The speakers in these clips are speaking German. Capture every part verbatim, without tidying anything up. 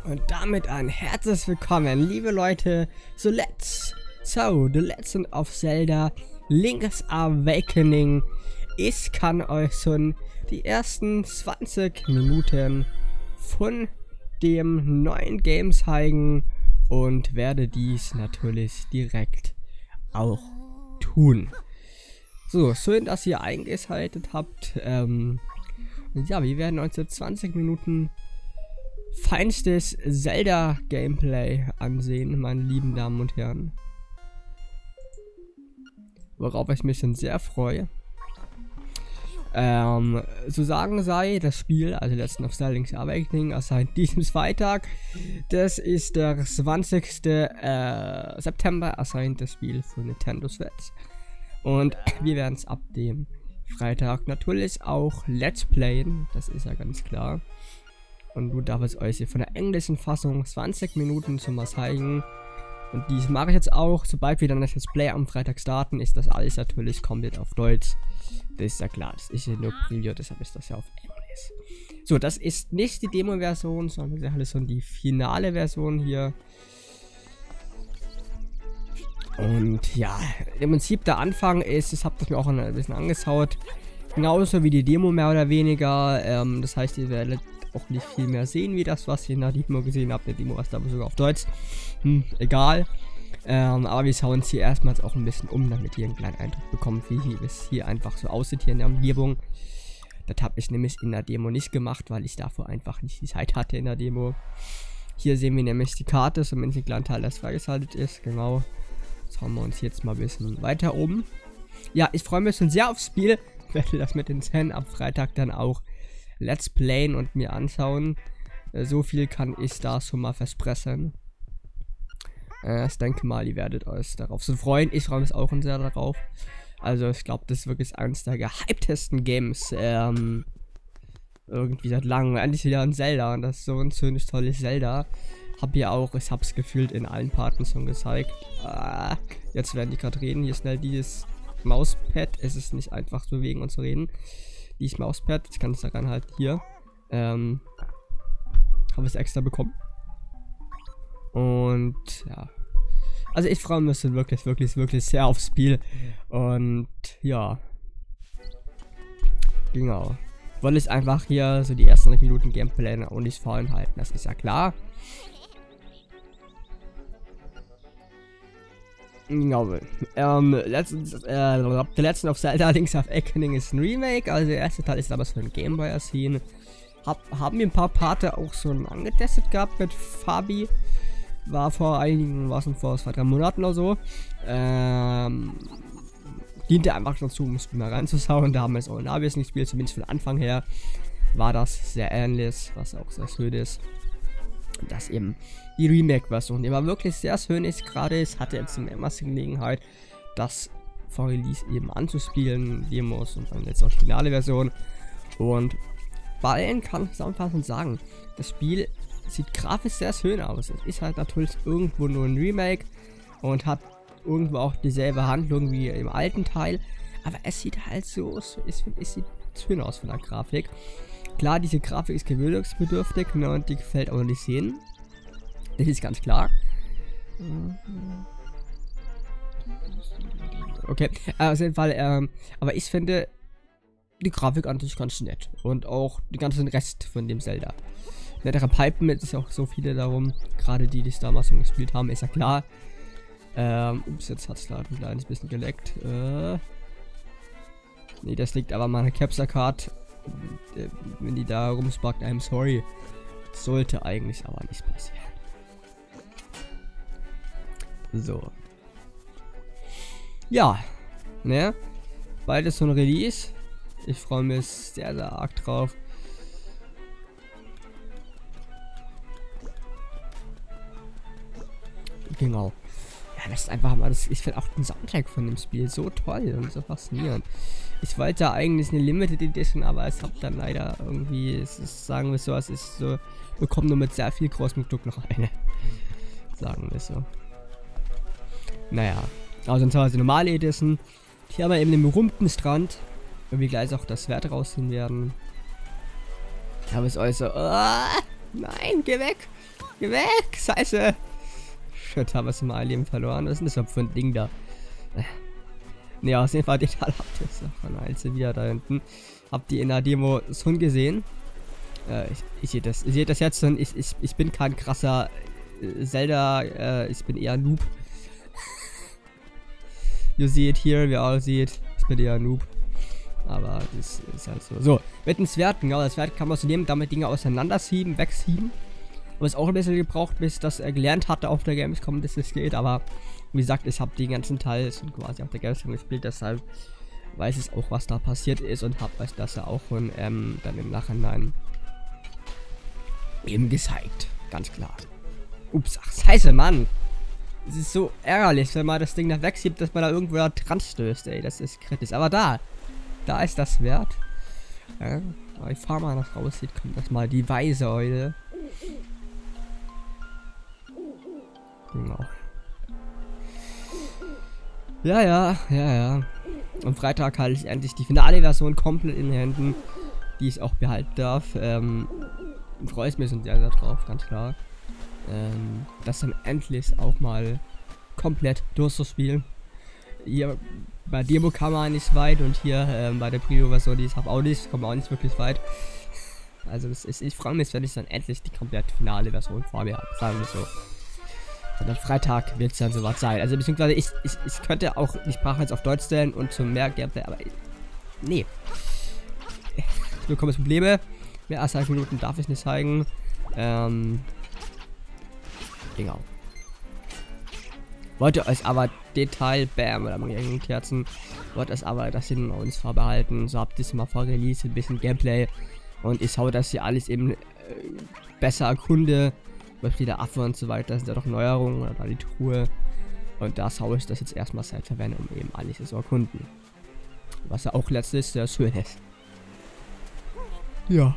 Und damit ein herzliches Willkommen, liebe Leute, so let's, so, The Legend of Zelda Link's Awakening. Ich kann euch schon die ersten zwanzig Minuten von dem neuen Game zeigen und werde dies natürlich direkt auch tun. So, schön, dass ihr eingeschaltet habt. Ähm, ja, wir werden uns jetzt zwanzig Minuten feinstes Zelda-Gameplay ansehen, meine lieben Damen und Herren. Worauf ich mich schon sehr freue. Ähm, zu sagen sei, das Spiel, also Legend of Zelda Link's Awakening, erscheint diesen Freitag. Das ist der zwanzigste Äh, September erscheint das Spiel für Nintendo Switch. Und wir werden es ab dem Freitag natürlich auch Let's Playen, das ist ja ganz klar. Und du darfst euch hier von der englischen Fassung zwanzig Minuten schon mal zeigen. Und dies mache ich jetzt auch. Sobald wir dann das Let's Play am Freitag starten, ist das alles natürlich komplett auf Deutsch. Das ist ja klar, das ist ja nur Preview, deshalb ist das ja auf Englisch. So, das ist nicht die Demo-Version, sondern das ist alles schon die finale Version hier. Und ja, im Prinzip der Anfang ist, das habt ihr mir auch ein bisschen angeschaut, genauso wie die Demo mehr oder weniger. Ähm, das heißt, ihr werdet auch nicht viel mehr sehen, wie das, was ihr in der Demo gesehen habt. Die Demo war aber sogar auf Deutsch. Hm, egal. Ähm, aber wir schauen uns hier erstmals auch ein bisschen um, damit ihr einen kleinen Eindruck bekommt, wie es hier einfach so aussieht hier in der Umgebung. Das habe ich nämlich in der Demo nicht gemacht, weil ich davor einfach nicht die Zeit hatte in der Demo. Hier sehen wir nämlich die Karte, so ein kleiner Teil, das freigeschaltet ist. Genau. Schauen wir uns jetzt mal ein bisschen weiter um. Ja, ich freue mich schon sehr aufs Spiel. Ich werde das mit den Fan ab Freitag dann auch Let's Playen und mir anschauen. Äh, so viel kann ich da schon mal versprechen. Äh, ich denke mal, ihr werdet euch darauf so freuen. Ich freue mich auch sehr darauf. Also ich glaube, das ist wirklich eines der gehyptesten Games. Ähm, irgendwie seit langem. Endlich wieder ein Zelda. Und das ist so ein schönes, tolles Zelda. Hab hier auch, ich hab's gefühlt in allen Parten schon gezeigt. Ah, jetzt werden die gerade reden. Hier schnell dieses Mauspad. Es ist nicht einfach zu bewegen und zu reden. Dieses Mauspad, ich kann es daran halt hier. Ähm, habe es extra bekommen. Und ja. Also ich freue mich wirklich, wirklich, wirklich sehr aufs Spiel. Und ja. Genau. Wollte ich einfach hier so die ersten Minuten Gameplay und nicht fallen halten. Das ist ja klar. Genau. Ähm, letztens, äh, The Legend of Zelda Link's Awakening ist ein Remake, also der erste Teil ist aber so ein Game Boy erschienen. Hab, haben wir ein paar Parte auch schon angetestet gehabt mit Fabi. War vor einigen, was denn vor zwei, drei Monaten oder so. Ähm, diente einfach dazu, um es mal reinzuschauen. Da haben wir es auch in A B S nicht gespielt, zumindest von Anfang her war das sehr ähnlich, was auch sehr schön ist. Das eben die Remake-Version, die war wirklich sehr schön ist gerade. Ich hatte jetzt mehrmals die Gelegenheit, das vor Release eben anzuspielen, Demos und dann jetzt auch die finale Version. Und bei allen kann ich zusammenfassend sagen, das Spiel sieht grafisch sehr schön aus. Es ist halt natürlich irgendwo nur ein Remake und hat irgendwo auch dieselbe Handlung wie im alten Teil, aber es sieht halt so, ich finde, es sieht schön aus von der Grafik. Klar, diese Grafik ist gewöhnungsbedürftig, ne, und die gefällt auch nicht sehen. Das ist ganz klar. Okay, äh, auf jeden Fall, ähm, aber ich finde die Grafik an sich ganz nett. Und auch den ganzen Rest von dem Zelda. Nettere Pipen, es ist auch so viele darum, gerade die, die es damals schon gespielt haben, ist ja klar. Ähm, ups, jetzt hat es gerade ein kleines bisschen geleckt. Äh, nee, das liegt aber an meiner Capture Card. Wenn die da rumsparkt, I'm sorry. Sollte eigentlich aber nicht passieren. So. Ja. Ne? Beides so ein Release. Ich freue mich sehr, sehr arg drauf. Genau. Ja, das ist einfach mal das. Ich finde auch den Soundtrack von dem Spiel so toll und so faszinierend. Ich wollte eigentlich eine Limited Edition, aber es habe dann leider irgendwie, es ist, sagen wir so, es ist so, bekommen nur mit sehr viel großem Glück noch eine. Sagen wir so. Naja, also dann die normale Edition. Hier haben wir eben den berühmten Strand, wo wir gleich auch das Schwert rausziehen werden. Ich habe es euch so, oh, nein, geh weg. Geh weg! Scheiße! Shit, haben wir es in meinem Leben verloren. Was ist denn das für ein Ding da? Ne, auf jeden Fall den Teil habt ihr es noch von Einzel wieder da hinten. Habt ihr in der Demo schon gesehen? Äh, ich, ich sehe das. Ihr seht das jetzt und ich, ich, ich bin kein krasser äh, Zelda, äh, ich bin eher Noob. You see it here, wie ihr auch seht. Ich bin eher Noob. Aber das ist halt so. So, mit dem Schwert, genau, das Schwert kann man so nehmen, damit Dinge auseinanderschieben, wegschieben. Aber es auch ein bisschen gebraucht, bis ich das äh, gelernt hatte auf der Gamescom, dass es geht. Aber wie gesagt, ich habe den ganzen Teil quasi auf der Gamescom gespielt, deshalb weiß ich auch, was da passiert ist und habe euch das ja auch schon ähm, dann im Nachhinein eben gezeigt. Ganz klar. Ups, ach, scheiße, Mann. Es ist so ärgerlich, wenn man das Ding da wegschiebt, dass man da irgendwo da dran stößt, ey. Das ist kritisch. Aber da, da ist das wert. Ja, ich fahr mal nach raus, sieht, kommt das mal die Weise Eule. Genau. Ja, ja, ja, ja. Am Freitag halte ich endlich die finale Version komplett in den Händen, die ich auch behalten darf. Ähm, freue ich mich schon sehr, sehr drauf, ganz klar. Ähm, das dann endlich auch mal komplett durchzuspielen. Hier bei Demo kam man nicht weit und hier ähm, bei der Preview-Version, die ich habe, auch nicht, kommt auch nicht wirklich weit. Also das ist, ich freue mich, wenn ich dann endlich die komplett finale Version vor mir habe, sagen wir so. Und am Freitag wird es dann soweit sein. Also beziehungsweise ich, ich, ich könnte auch die Sprache jetzt auf Deutsch stellen und zum mehr Gameplay, aber nee. Ich bekomme Probleme. Mehr als fünf Minuten darf ich nicht zeigen. Ähm. Genau. Wollte euch aber Detail, bam, oder man Kerzen. Wollte es aber das in uns vorbehalten. So habt ihr es mal vorgelesen, ein bisschen Gameplay. Und ich schaue, dass ihr alles eben äh, besser erkunde. Beispiel der Affe und so weiter, sind ja doch Neuerungen oder da die Truhe. Und da schaue ich das jetzt erstmal Zeit verwende, um eben alles zu erkunden. Was ja auch letztlich sehr schön ist. Ja.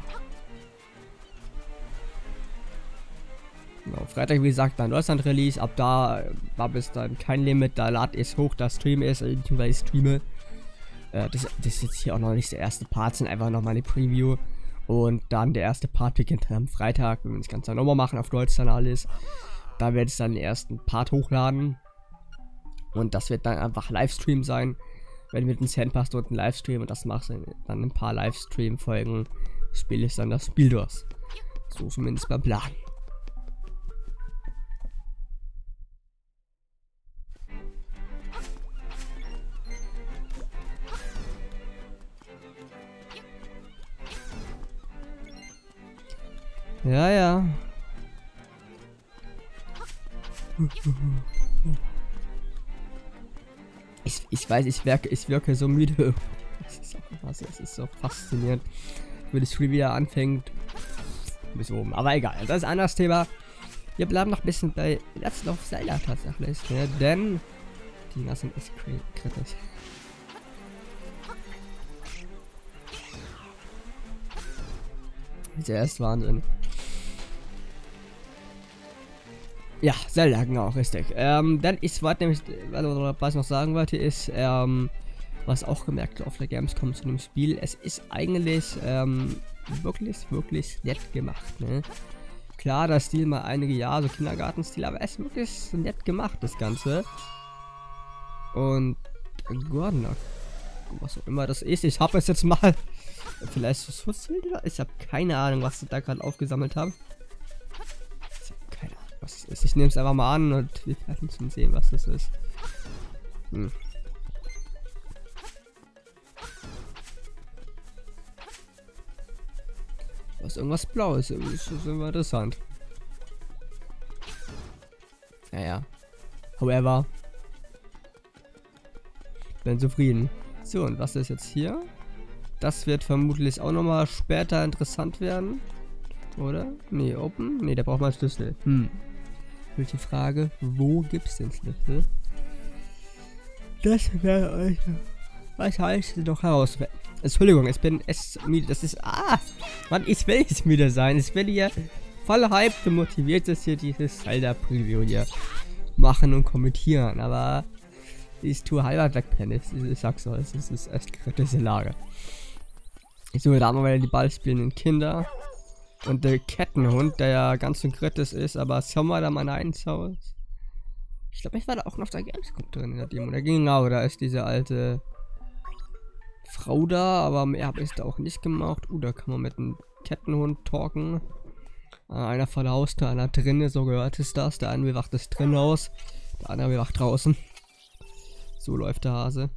Genau, Freitag, wie gesagt, dann Deutschland-Release. Ab da war bis dann kein Limit. Da lad ich hoch, das Stream ist, beziehungsweise ich streame. Äh, das, das ist jetzt hier auch noch nicht der erste Part, sind einfach noch mal eine Preview. Und dann der erste Part beginnt am Freitag, wenn wir das Ganze nochmal machen, auf Deutsch dann alles. Da werde ich dann den ersten Part hochladen. Und das wird dann einfach Livestream sein. Wenn wir den Sandpass dort einen Livestream und das mache ich dann ein paar Livestream-Folgen, spiele ich dann das Spiel durch. So zumindest beim Plan. Ja, ja. Ich, ich weiß, ich wirke, ich wirke so müde. Das ist, auch, das ist so faszinierend. Wenn das Spiel wieder anfängt. Bis oben. Aber egal, das ist ein anderes Thema. Wir bleiben noch ein bisschen bei Legend of Zelda tatsächlich. Ne? Denn die Dinger sind echt kritisch. Der ist Wahnsinn. Ja, Zelda, genau, richtig. Ähm, dann ist, was nämlich, was ich noch sagen wollte, ist, ähm, was auch gemerkt auf der Gamescom zu dem Spiel, es ist eigentlich, ähm, wirklich, wirklich nett gemacht, ne? Klar, der Stil mal einige Jahre, so Kindergartenstil, aber es ist wirklich nett gemacht, das Ganze. Und, Gordon, was auch immer das ist, ich habe es jetzt mal, vielleicht so ich habe keine Ahnung, was ich da gerade aufgesammelt habe. Was ist. Ich nehme es einfach mal an und wir werden schon sehen, was das ist. Hm. Was ist irgendwas Blaues? Das ist immer interessant. Naja. However. Bin zufrieden. So, und was ist jetzt hier? Das wird vermutlich auch nochmal später interessant werden. Oder? Nee, Open? Nee, da braucht man Schlüssel. Hm. Welche Frage? Wo gibt's den Schlüssel? Das wäre euch wahrscheinlich noch herausfinden. Entschuldigung, ich bin es müde. Das ist. Ah! Mann, ich will nicht müde sein. Ich will hier voll hyped und motiviert, dass hier dieses Zelda-Preview hier machen und kommentieren. Aber ich tue halber wegpennen. Ich, ich sag's euch, es ist echt kritische Lage. Ich suche da mal wieder die ballspielenden Kinder. Und der Kettenhund, der ja ganz so kritisch ist, aber Sommer da mal eins Haus. Ich glaube, ich war da auch noch der Gamescom drin in der Demo. Da genau, da ist diese alte Frau da, aber mehr habe ich da auch nicht gemacht. Uh, da kann man mit einem Kettenhund talken. Äh, einer vor der Haustür, einer drinnen, so gehört es das. Der eine bewacht das drin aus, der andere bewacht draußen. So läuft der Hase.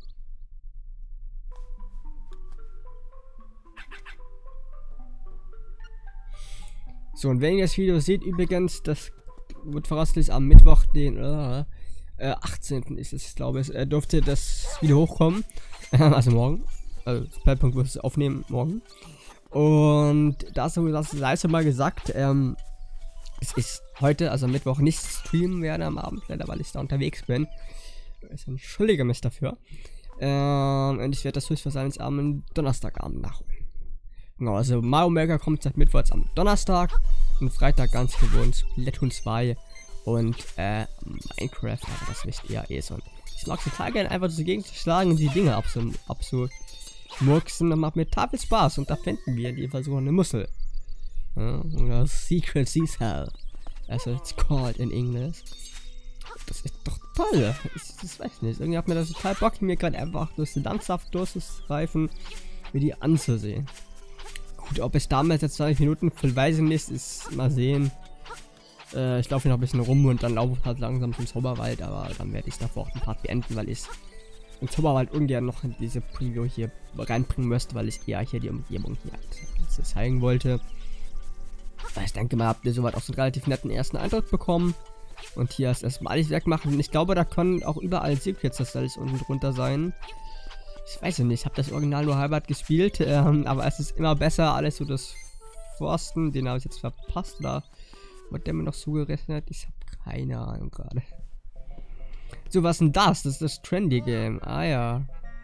So, und wenn ihr das Video seht, übrigens, das wird voraussichtlich am Mittwoch, den äh, äh, achtzehnten ist es, glaube ich, äh, dürfte das Video hochkommen. Also morgen. Also, Zeitpunkt wird es aufnehmen, morgen. Und da ist so das leise mal gesagt, ähm, es ist heute, also Mittwoch, nicht streamen werde am Abend, leider, weil ich da unterwegs bin. Ich entschuldige mich dafür. Ähm, und ich werde das höchstwahrscheinlich am Donnerstagabend nachholen. Genau, also Mario Maker kommt seit Mittwochs am Donnerstag und Freitag ganz gewohnt Splatoon zwei und äh, Minecraft, aber das wisst ihr eh so. Ich mag es total gerne einfach so gegen zu schlagen und die Dinge abzu, abzumurksen, und macht mir total viel Spaß, und da finden wir die versuchen eine Mussel. Ja, oder Secret Seashell, as it's called in English. Das ist doch toll. Ich, das weiß nicht. Irgendwie hat mir das total Bock, mir gerade einfach durch die Landschaft durchzustreifen, mir die anzusehen. Gut, ob es damals jetzt zwanzig Minuten voll weiß ich nicht, ist mal sehen. Äh, ich laufe noch ein bisschen rum und dann laufe ich halt langsam zum Zauberwald, aber dann werde ich davor auch den Part beenden, weil ich den Zauberwald ungern noch in diese Preview hier reinbringen müsste, weil ich eher hier die Umgebung hier halt zeigen wollte. Ich denke mal, habt ihr soweit auch so einen relativ netten ersten Eindruck bekommen. Und hier ist erstmal alles wegmachen. Und ich glaube, da können auch überall Secrets das alles unten drunter sein. Ich weiß ja nicht, ich habe das Original nur halbert gespielt, ähm, aber es ist immer besser, alles so das Forsten, den habe ich jetzt verpasst, oder wird der mir noch zugerechnet? Ich habe keine Ahnung gerade. So, was denn das? Das ist das Trendy Game. Ah ja.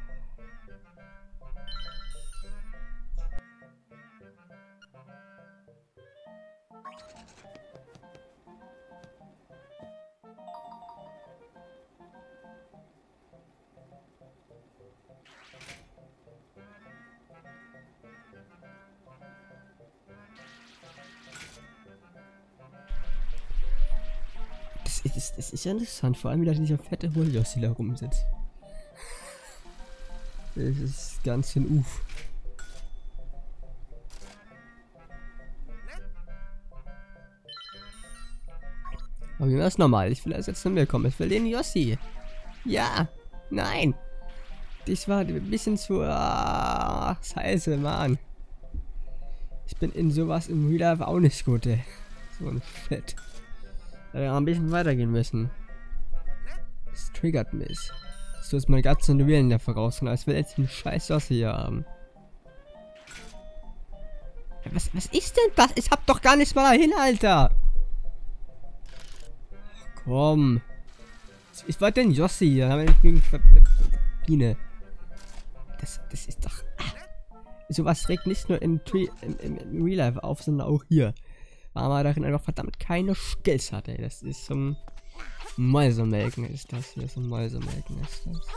Das ist, das ist ja interessant, vor allem wieder dieser fette Woljossi da rumsitzt. Das ist ganz schön uff. Aber wie war das normal? Ich will erst jetzt zu mir kommen. Ich will den Yossi. Ja. Nein. Das war ein bisschen zu ah, scheiße, Mann. Ich bin in sowas im Real Life auch nicht gut, ey. So ein Fett. Da wir ein bisschen weitergehen müssen. Das triggert mich. Das ist meine ganzen Duellen da voraus, und als will jetzt einen scheiß Yossi hier haben. Ja, was, was ist denn das? Ich hab doch gar nicht mal dahin, Alter. Ach, komm. Ich wollte den Yossi hier. Haben wir nicht gegen Biene. Das, das ist doch. Ah. Sowas regt nicht nur im, Tree, im, im, im Real Life auf, sondern auch hier. Weil man darin einfach verdammt keine Skills hat, ey. Das ist zum Mäusemelken ist das hier. Zum Mäusemelken ist das.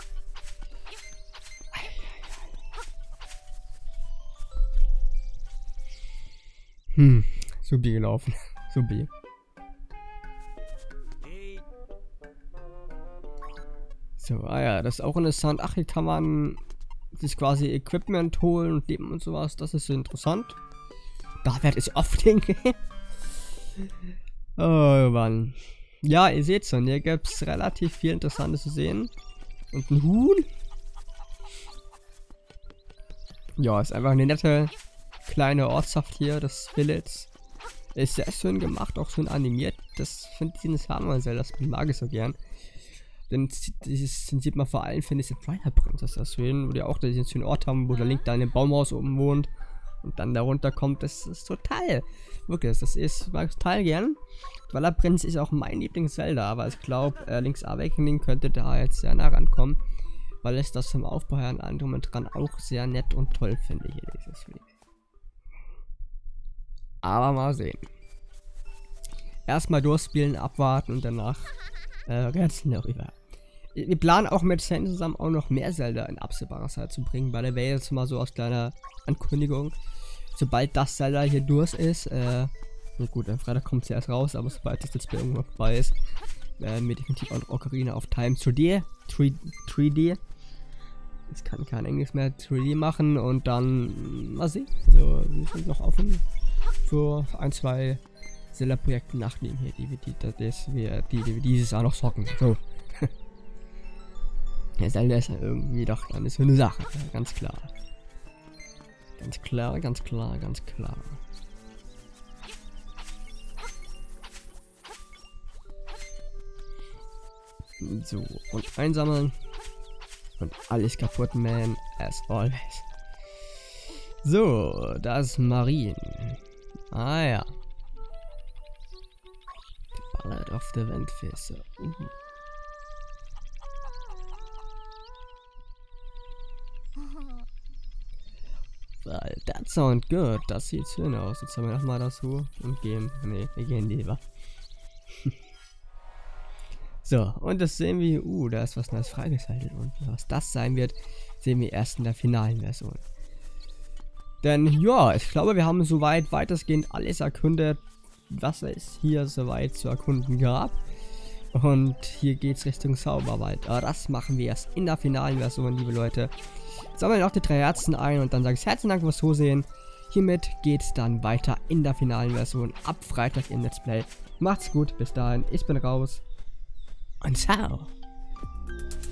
Hm, Subi gelaufen. Subi. So, ah ja, das ist auch interessant. Ach, hier kann man sich quasi Equipment holen und leben und sowas. Das ist so interessant. Da werde ich oft hingehen. Oh Mann. Ja, ihr seht schon, hier gibt es relativ viel Interessantes zu sehen. Und ein Huhn. Ja, ist einfach eine nette kleine Ortschaft hier, das Village. Ist sehr schön gemacht, auch schön animiert. Das finde ich in Samuel, das mag ich so gern. Denn dieses sieht man vor allem, finde ich, in Twilight Princess das schön, wo die auch diesen schönen Ort haben, wo der Link da in dem Baumhaus oben wohnt und dann da runter kommt. Das ist total, wirklich, das ist, mag ich total gern. Twilight Princess ist auch mein Lieblings-Zelda, aber ich glaube, äh, Link's Awakening könnte da jetzt sehr nah rankommen, weil es das vom Aufbau her an anderem und dran auch sehr nett und toll finde hier, dieses Video. Aber mal sehen. Erstmal durchspielen, abwarten und danach äh, rätseln darüber. Wir planen auch mit Sandy zusammen auch noch mehr Zelda in absehbarer Zeit zu bringen, weil der wäre jetzt mal so aus kleiner Ankündigung. sobald das Zelda hier durch ist, äh, na gut, am Freitag kommt es ja erst raus, aber sobald das Display irgendwann vorbei ist, werden wir definitiv auch noch Ocarina of Time drei D, drei D, ich kann kein Englisch mehr, drei D machen und dann, mal sehen, so, wir sind noch offen für ein, zwei Zelda-Projekte nachnehmen hier, die wir, die, das wir, die, die wir dieses Jahr noch zocken, so. Ja, Zelda ist ja irgendwie doch eine schöne Sache, ganz klar. Ganz klar, ganz klar, ganz klar. So, und einsammeln. Und alles kaputt, man, as always. So, das Marien. Ah ja. Ballad of the Windfisser. Uh. Well, that sound good. Das sieht schön aus. Jetzt haben wir nochmal dazu und gehen. Ne, wir gehen lieber. So, und das sehen wir. Uh, da ist was Neues freigeschaltet. Und was das sein wird, sehen wir erst in der finalen Version. Denn ja, ich glaube, wir haben soweit weitestgehend alles erkundet, was es hier soweit zu erkunden gab. Und hier geht's Richtung Zauberwald. Aber das machen wir erst in der finalen Version, liebe Leute. Sammeln noch die drei Herzen ein und dann sage ich herzlichen Dank fürs Zusehen. Hiermit geht's dann weiter in der finalen Version ab Freitag im Let's Play. Macht's gut, bis dahin, ich bin raus und ciao.